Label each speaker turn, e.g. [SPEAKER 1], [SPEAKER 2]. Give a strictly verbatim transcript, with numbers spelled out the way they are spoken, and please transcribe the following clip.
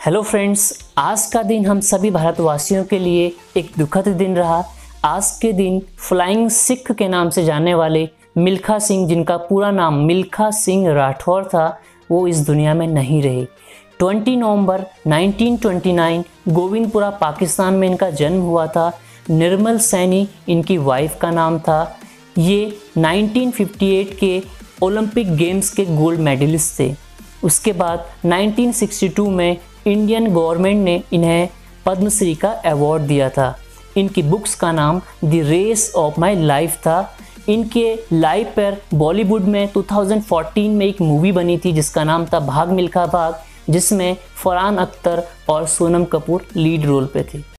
[SPEAKER 1] Hello friends, आज का दिन हम सभी भारतवासियों के लिए एक दुखद दिन रहा। आज के दिन फ्लाइंग सिख के नाम से जाने वाले मिल्खा सिंह, जिनका पूरा नाम मिल्खा सिंह राठौर था, वो इस दुनिया में नहीं रहे। बीस नवंबर उन्नीस सौ उनतीस गोविंदपुरा पाकिस्तान में इनका जन्म हुआ था। निर्मल सैनी इनकी वाइफ का नाम था। ये उन्नीस सौ अट्ठावन के ओलंपिक गेम्स के गोल्ड मेडलिस्ट थे। उसके बाद उन्नीस सौ बासठ में इंडियन गवर्नमेंट ने इन्हें पद्मश्री का अवार्ड दिया था। इनकी बुक्स का नाम the race of my life था। इनके लाइफ पर बॉलीवुड में दो हज़ार चौदह में एक मूवी बनी थी जिसका नाम था भाग मिल्खा भाग, जिसमें फरहान अख्तर और सोनम कपूर लीड रोल पे थे।